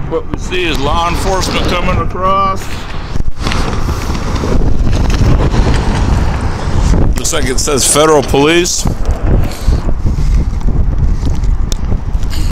What we see is law enforcement coming across. Looks like it says federal police.